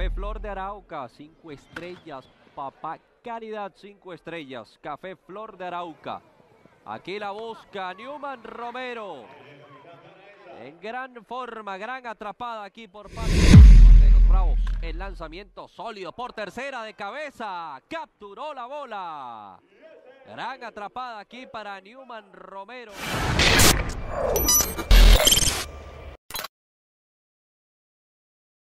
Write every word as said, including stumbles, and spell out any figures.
Café Flor de Arauca, cinco estrellas. Papá Calidad, cinco estrellas. Café Flor de Arauca. Aquí la busca Newman Romero. En gran forma, gran atrapada aquí por parte de los Bravos. El lanzamiento sólido por tercera de cabeza. Capturó la bola. Gran atrapada aquí para Newman Romero.